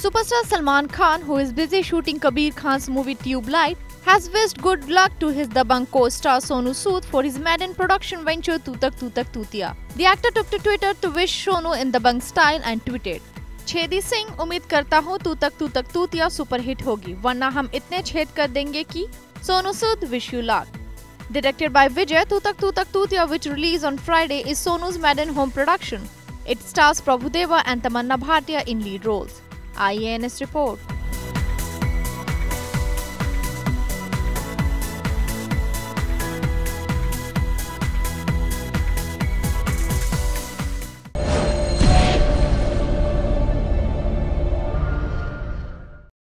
Superstar Salman Khan, who is busy shooting Kabir Khan's movie Tube Light, has wished good luck to his Dabangg co-star Sonu Sood for his maiden production venture Tu Tak Tutiya. The actor took to Twitter to wish Sonu in Dabangg style and tweeted, Chhedi Singh, उम्मीद करता हूँ तू तक तूतिया superhit होगी, वरना हम इतने छेद कर देंगे कि Sonu Sood, wish you luck. Directed by Vijay, Tu Tak Tutiya, which released on Friday, is Sonu's maiden home production. It stars Prabhudeva and Tamanna Bhatia in lead roles. IANS report.